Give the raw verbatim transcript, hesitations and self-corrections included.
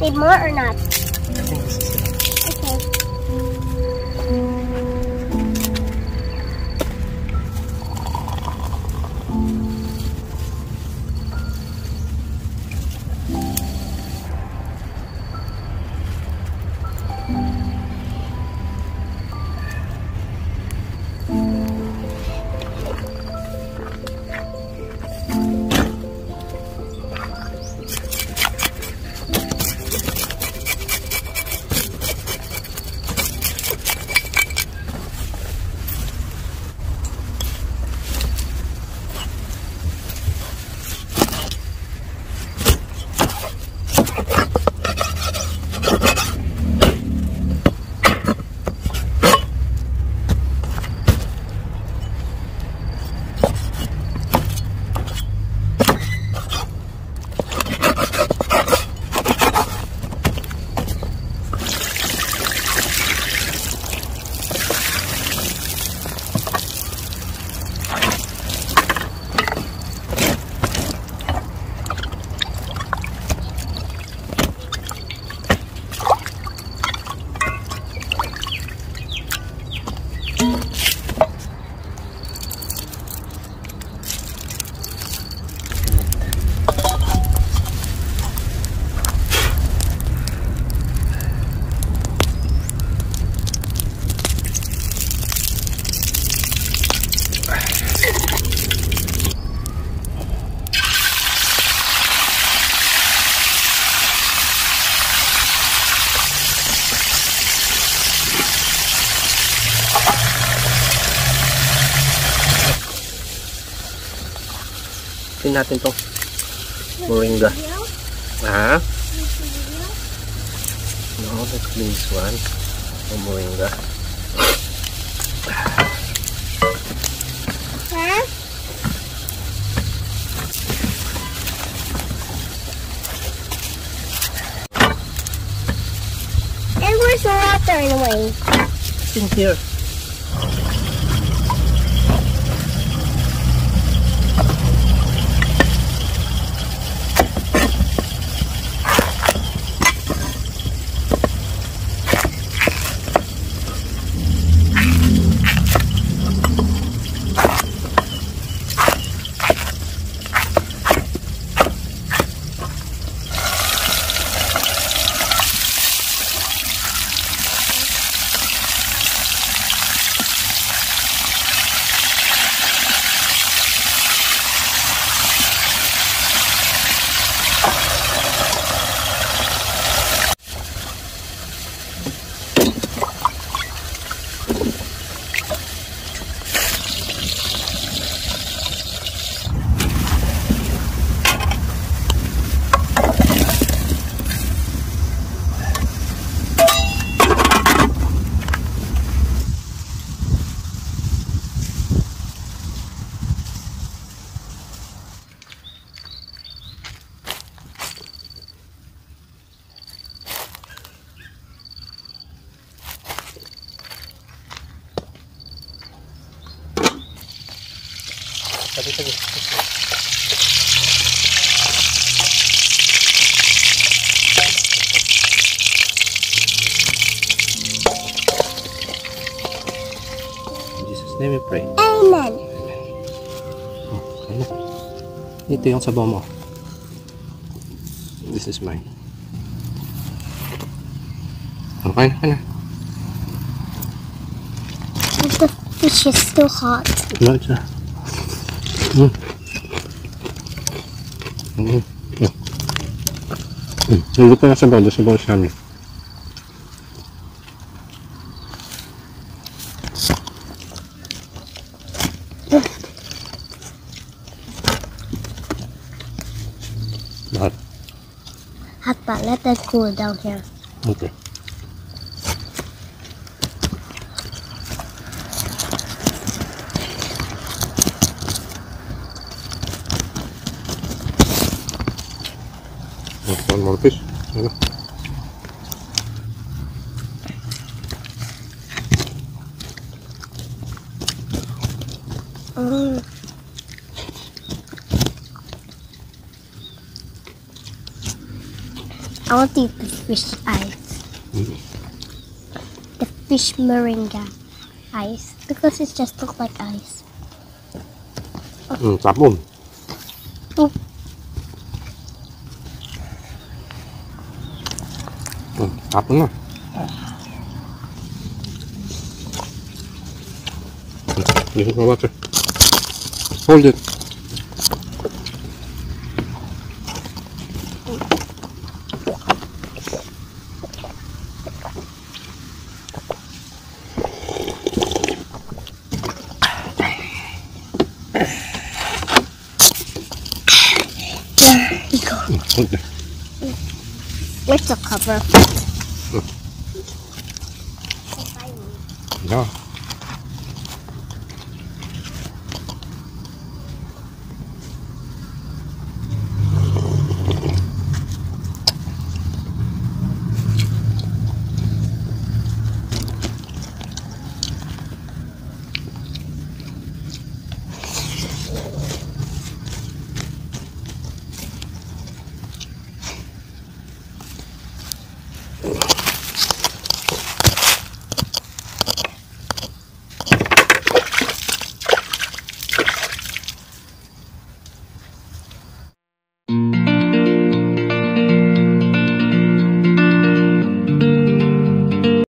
Need more or not? I think this is it. Okay. Tingnan natin tong moringa. Ah? No, that's this one. The moringa. Huh? And where's the water anyway? It's in here. Sabi, sabi. In Jesus' name we pray. Amen. Oh, ano? Ito yung sabaw mo. This is mine. Okay na, okay na. The fish is still hot. No, it's not. Mm. Mm. Yeah. Mm. Hindi pa na sabaw. The sabaw is yummy. Hot. Hot, but let that cool down here. Okay. One more fish. Ano? Mm. I want to eat the fish eyes. Mm. The fish moringa eyes. Because it just looks like ice. Mm, tapon. Oh. Mm, tapon na. This is my water. Hold it. There you go. Hold it. Where's the cover? Yeah.